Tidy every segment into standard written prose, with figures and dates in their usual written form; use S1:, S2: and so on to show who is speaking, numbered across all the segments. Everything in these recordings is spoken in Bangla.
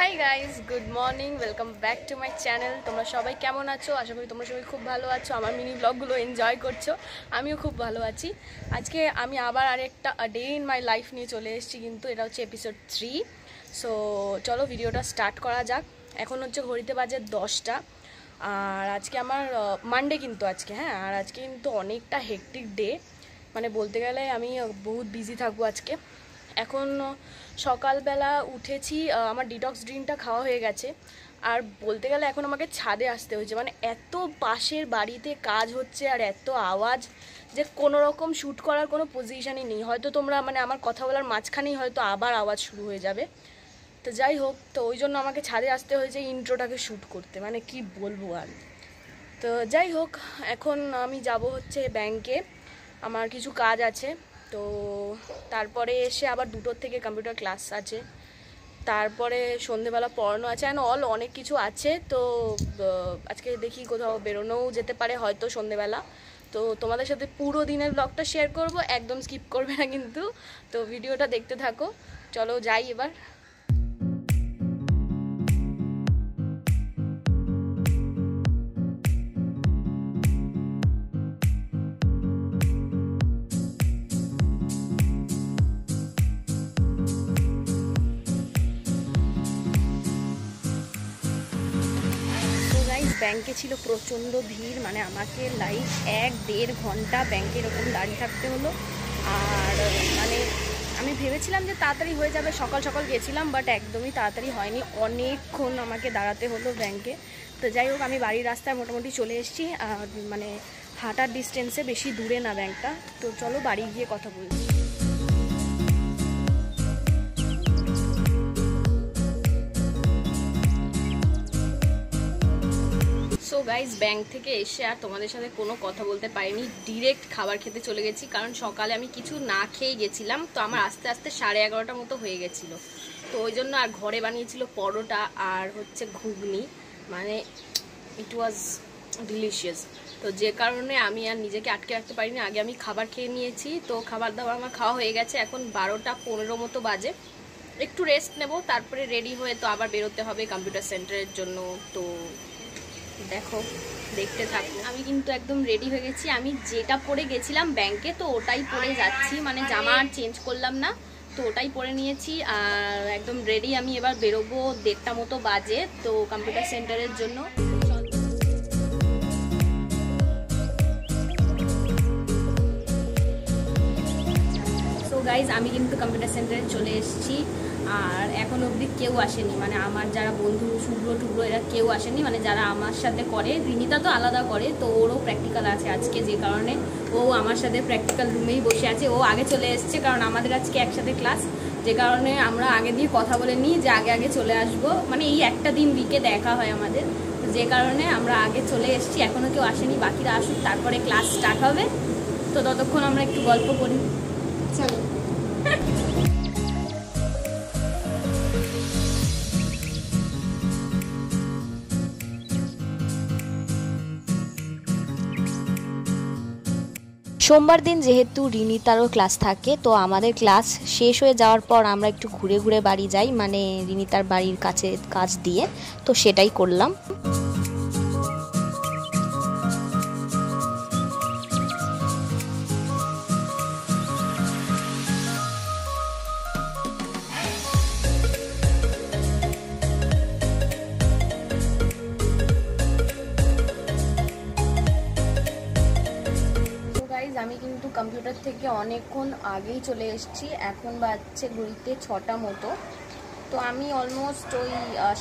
S1: High guys, good morning, welcome back to my channel. তোমরা সবাই কেমন আছো? আশা করি তোমরা সবাই খুব ভালো আছো, আমার মিনি ব্লগগুলো এনজয় করছো। আমিও খুব ভালো আছি। আজকে আমি আবার আরেকটা ডে ইন মাই লাইফ নিয়ে চলে এসেছি, কিন্তু এটা হচ্ছে এপিসোড 3। সো চলো ভিডিওটা স্টার্ট করা যাক। এখন হচ্ছে ঘড়িতে বাজে 10টা, আর আজকে আমার মানডে কিন্তু আজকে, হ্যাঁ, আর আজকে কিন্তু অনেকটা হেক্টিক ডে, মানে বলতে গেলে আমি বহুত বিজি থাকবো আজকে। এখন সকালবেলা উঠেছি, আমার ডিটক্স ড্রিঙ্কটা খাওয়া হয়ে গেছে, আর বলতে গেলে এখন আমাকে ছাদে আসতে হয়েছে, মানে এত পাশের বাড়িতে কাজ হচ্ছে আর এত আওয়াজ যে কোনো রকম শ্যুট করার কোনো পজিশানই নেই। হয়তো তোমরা মানে আমার কথা বলার মাঝখানেই হয়তো আবার আওয়াজ শুরু হয়ে যাবে। তো যাই হোক, তো ওই জন্য আমাকে ছাদে আসতে হয়েছে ইন্ট্রোটাকে শ্যুট করতে, মানে কি বলবো আর। তো যাই হোক, এখন আমি যাব হচ্ছে ব্যাংকে, আমার কিছু কাজ আছে। তো তারপরে এসে আবার 2টোর থেকে কম্পিউটার ক্লাস আছে, তারপরে সন্ধেবেলা পড়ানো আছে, অ্যান্ড অনেক কিছু আছে। তো আজকে দেখি কোথাও বেরোনোও যেতে পারে হয়তো সন্ধেবেলা। তো তোমাদের সাথে পুরো দিনের ব্লগটা শেয়ার করব, একদম স্কিপ করবে না কিন্তু। তো ভিডিওটা দেখতে থাকো, চলো যাই এবার। ব্যাংকে ছিল প্রচণ্ড ভিড়, মানে আমাকে লাইক 1-1.5 ঘন্টা ব্যাংকে এরকম দাঁড়িয়ে থাকতে হলো। আর মানে আমি ভেবেছিলাম যে তাড়াতাড়ি হয়ে যাবে, সকাল সকাল গেছিলাম, বাট একদমই তাড়াতাড়ি হয়নি, অনেকক্ষণ আমাকে দাঁড়াতে হলো ব্যাংকে। তো যাই হোক, আমি বাড়ির রাস্তায় মোটামুটি চলে এসেছি, আর মানে হাঁটার ডিস্টেন্সে, বেশি দূরে না ব্যাংকটা। তো চলো বাড়ি গিয়ে কথা বলছি। সো গাইজ, ব্যাংক থেকে এসে আর তোমাদের সাথে কোনো কথা বলতে পারিনি, ডিরেক্ট খাবার খেতে চলে গেছি, কারণ সকালে আমি কিছু না খেয়ে গেছিলাম। তো আমার আস্তে আস্তে 11:30টার মতো হয়ে গেছিলো। তো ওই জন্য আর ঘরে বানিয়েছিল পরোটা আর হচ্ছে ঘুগনি, মানে ইট ওয়াজ ডিলিশিয়াস। তো যে কারণে আমি আর নিজেকে আটকে রাখতে পারিনি, আগে আমি খাবার খেয়ে নিয়েছি। তো খাবার দাবার আমার খাওয়া হয়ে গেছে, এখন 12টা 15 মতো বাজে। একটু রেস্ট নেব, তারপরে রেডি হয়ে তো আবার বেরোতে হবে কম্পিউটার সেন্টারের জন্য। তো দেখো, দেখতে থাকো। আমি কিন্তু একদম রেডি হয়ে গেছি, আমি যেটা পরে গেছিলাম ব্যাংকে তো ওটাই পরে যাচ্ছি, মানে জামা আর চেঞ্জ করলাম না, তো ওটাই পরে নিয়েছি। আর একদম রেডি, আমি এবার বেরোবো 1:30টা মতো বাজে, তো কম্পিউটার সেন্টারের জন্য। সো গাইজ, আমি কিন্তু কম্পিউটার সেন্টারে চলে এসেছি, আর এখন অবধি কেউ আসেনি, মানে আমার যারা বন্ধু শুভ্র টুব্র এরা কেউ আসেনি, মানে যারা আমার সাথে করে। রিনিতা তো আলাদা করে, তো ওরও প্র্যাকটিক্যাল আছে আজকে, যে কারণে ও আমার সাথে প্র্যাকটিক্যাল রুমেই বসে আছে। ও আগে চলে এসছে, কারণ আমাদের আজকে একসাথে ক্লাস, যে কারণে আমরা আগে দিয়ে কথা বলে নিই যে আগে আগে চলে আসবো, মানে এই একটা দিন উইকে দেখা হয় আমাদের, যে কারণে আমরা আগে চলে এসেছি। এখনও কেউ আসেনি, বাকিরা আসুক, তারপরে ক্লাস স্টার্ট হবে। তো ততক্ষণ আমরা একটু গল্প করি, চলো।
S2: সোমবার দিন যেহেতু রিনিতারও ক্লাস থাকে, তো আমাদের ক্লাস শেষ হয়ে যাওয়ার পর আমরা একটু ঘুরে ঘুরে বাড়ি যাই, মানে রিনিতার বাড়ির কাছে কাজ দিয়ে, তো সেটাই করলাম।
S1: আমি কিন্তু কম্পিউটার থেকে অনেকক্ষণ আগেই চলে এসেছি, এখন বাজছে ঘড়িতে 6টা মতো। তো আমি অলমোস্ট ওই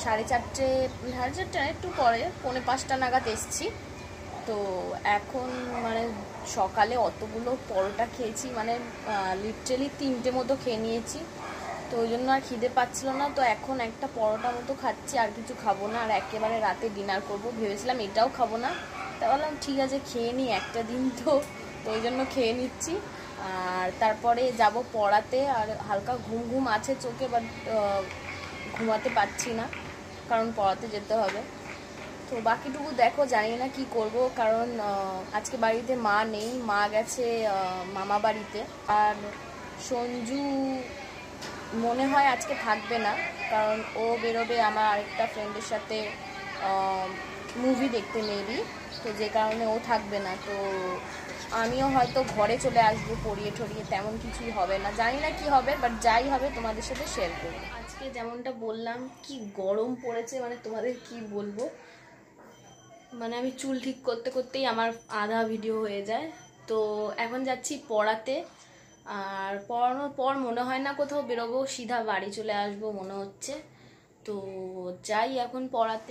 S1: 4:30 একটু পরে 4:45 নাগাদ এসেছি। তো এখন মানে সকালে অতগুলো পরোটা খেয়েছি, মানে লিটারালি 3টে মতো খেয়ে নিয়েছি, তো ওই জন্য আর খিদে পাচ্ছিল না। তো এখন একটা পরোটা মতো খাচ্ছি, আর কিছু খাবো না, আর একেবারে রাতে ডিনার করব। ভেবেছিলাম এটাও খাবো না, তা বললাম ঠিক আছে খেয়ে নিই, একটা দিন তো, তো ওই জন্য খেয়ে নিচ্ছি। আর তারপরে যাব পড়াতে, আর হালকা ঘুম ঘুম আছে চোখে, বাট ঘুমাতে পারছি না, কারণ পড়াতে যেতে হবে। তো বাকিটুকু দেখো, জানি না কি করব, কারণ আজকে বাড়িতে মা নেই, মা গেছে মামা বাড়িতে, আর সঞ্জু মনে হয় আজকে থাকবে না। কারণ ও বেরোবে আমার আরেকটা ফ্রেন্ডের সাথে মুভি দেখতে মেবি, তো যে কারণে ও থাকবে না। তো আমিও হয়তো ঘরে চলে আসবো পড়িয়ে ঠরিয়ে, তেমন কিছুই হবে না, জানি না কি হবে, বাট যাই হবে তোমাদের সাথে শেয়ার করবো। আজকে যেমনটা বললাম কি গরম পড়েছে, মানে তোমাদের কি বলবো, মানে আমি চুল ঠিক করতে করতেই আমার আধা ভিডিও হয়ে যায়। তো এখন যাচ্ছি পড়াতে, আর পড়ানোর পর মনে হয় না কোথাও বেরোবো, সিধা বাড়ি চলে আসবো মনে হচ্ছে। তো যাই এখন পড়াতে।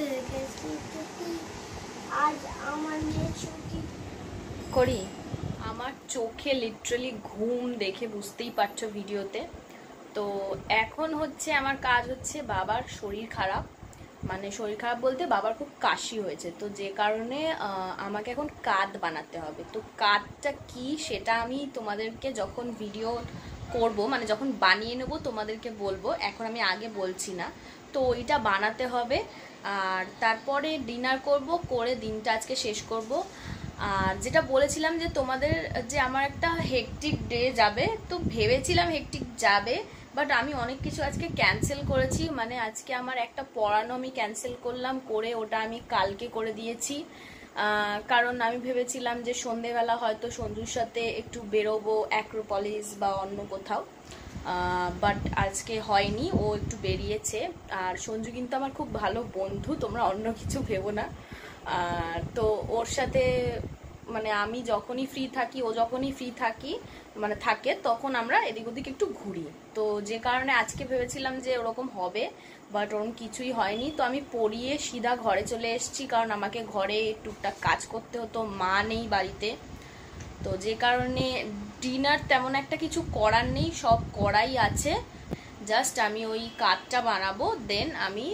S3: আজ আমার ছুটি
S1: করি। আমার চোখে লিটারালি ঘুম দেখে বুঝতেই পারছো ভিডিওতে। তো এখন হচ্ছে আমার কাজ হচ্ছে, বাবার শরীর খারাপ, মানে শরীর খারাপ বলতে বাবার খুব কাশি হয়েছে, তো যে কারণে আমাকে এখন কাঁধ বানাতে হবে। তো কাঁধটা কি সেটা আমি তোমাদেরকে যখন ভিডিও করব, মানে যখন বানিয়ে নেব তোমাদেরকে বলবো, এখন আমি আগে বলছি না। তো ওইটা বানাতে হবে, আর তারপরে ডিনার করব, করে দিনটা আজকে শেষ করব। আর যেটা বলেছিলাম যে তোমাদের যে আমার একটা হেকটিক ডে যাবে, তো ভেবেছিলাম হেকটিক যাবে, বাট আমি অনেক কিছু আজকে ক্যান্সেল করেছি। মানে আজকে আমার একটা পড়ানো আমি ক্যান্সেল করলাম, করে ওটা আমি কালকে করে দিয়েছি। কারণ আমি ভেবেছিলাম যে সন্ধেবেলা হয়তো সঞ্জুর সাথে একটু বেরোবো অ্যাক্রোপলিস বা অন্য কোথাও, বাট আজকে হয়নি, ও একটু বেরিয়েছে। আর সঞ্জু কিন্তু আমার খুব ভালো বন্ধু, তোমরা অন্য কিছু ভেবো না। তো ওর সাথে মানে আমি যখনই ফ্রি থাকি, ও যখনই ফ্রি থাকি মানে থাকে, তখন আমরা এদিক ওদিক একটু ঘুরি। তো যে কারণে আজকে ভেবেছিলাম যে ওরকম হবে, বাট ওরকম কিছুই হয়নি। তো আমি পড়িয়ে সিধা ঘরে চলে এসেছি, কারণ আমাকে ঘরে টুকটাক কাজ করতে হতো, মা নেই বাড়িতে। তো যে কারণে ডিনার তেমন একটা কিছু করার নেই, সব করাই আছে, জাস্ট আমি ওই কাঠটা বানাবো, দেন আমি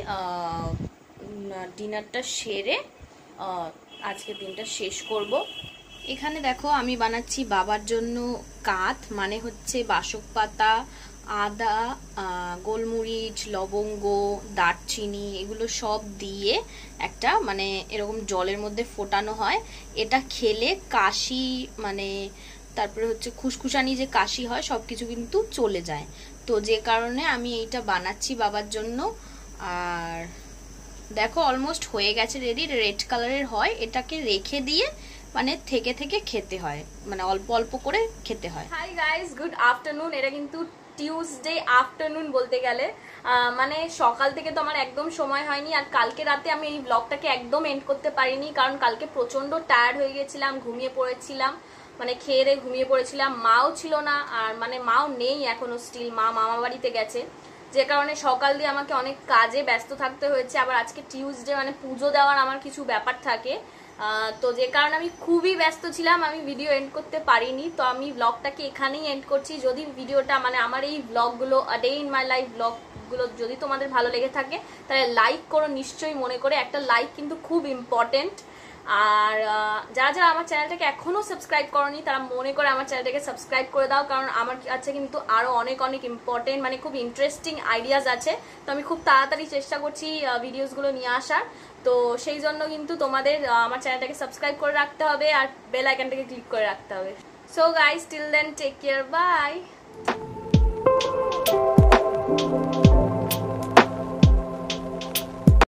S1: ডিনারটা সেরে আজকের দিনটা শেষ করব। এখানে দেখো আমি বানাচ্ছি বাবার জন্য কাঠ, মানে হচ্ছে বাসক পাতা, আদা, গোলমরিচ, লবঙ্গ, দারচিনি, এগুলো সব দিয়ে একটা মানে এরকম জলের মধ্যে ফোটানো হয়। এটা খেলে কাশি, মানে তারপরে হচ্ছে খুসখুসানি যে কাশি হয়, সব কিছু কিন্তু চলে যায়। তো যে কারণে আমি এইটা বানাচ্ছি বাবার জন্য। আর দেখো অলমোস্ট হয়ে গেছে রেডি, রেড কালারের হয়, এটাকে রেখে দিয়ে মানে থেকে থেকে খেতে হয়, মানে অল্প অল্প করে খেতে হয়। Hi guys, good afternoon. এটা কিন্তু টিউসডে আফটারনুন বলতে গেলে, মানে সকাল থেকে তো আমার একদম সময় হয়নি। আর কালকে রাতে আমি এই ব্লগটাকে একদম এন্ড করতে পারিনি, কারণ কালকে প্রচন্ড টায়ার্ড হয়ে গেছিলাম, ঘুমিয়ে পড়েছিলাম, মানে খেয়ে দিয়ে ঘুমিয়ে পড়েছিলাম। মাও ছিল না, আর মানে মাও নেই এখনো, স্টিল মা মামা বাড়িতে গেছে, যে কারণে সকাল দিয়ে আমাকে অনেক কাজে ব্যস্ত থাকতে হয়েছে। আবার আজকে টিউসডে, মানে পুজো দেওয়ার আমার কিছু ব্যাপার থাকে, তো যে কারণে আমি খুবই ব্যস্ত ছিলাম, আমি ভিডিও এন্ড করতে পারিনি। তো আমি ব্লগটাকে এখানেই এন্ড করছি। যদি ভিডিওটা মানে আমার এই ব্লগগুলো, a day in my life ব্লগগুলো যদি তোমাদের ভালো লেগে থাকে, তাহলে লাইক করো নিশ্চয়ই, মনে করে একটা লাইক কিন্তু খুব ইম্পর্টেন্ট। আর যারা যারা আমার চ্যানেলটাকে এখনো সাবস্ক্রাইব করনি, তারা মনে করে আমার চ্যানেলটাকে সাবস্ক্রাইব করে দাও, কারণ আমার কাছে কিন্তু আরো অনেক অনেক ইম্পর্টেন্ট, মানে খুব ইন্টারেস্টিং আইডিয়াস আছে। তো আমি খুব তাড়াতাড়ি চেষ্টা করছি ভিডিওসগুলো নিয়ে আসার। তো সেই জন্য কিন্তু তোমাদের আমার চ্যানেলটাকে সাবস্ক্রাইব করে রাখতে হবে, আর বেল আইকনটাকে ক্লিক করে রাখতে হবে। So guys, till then take care, by.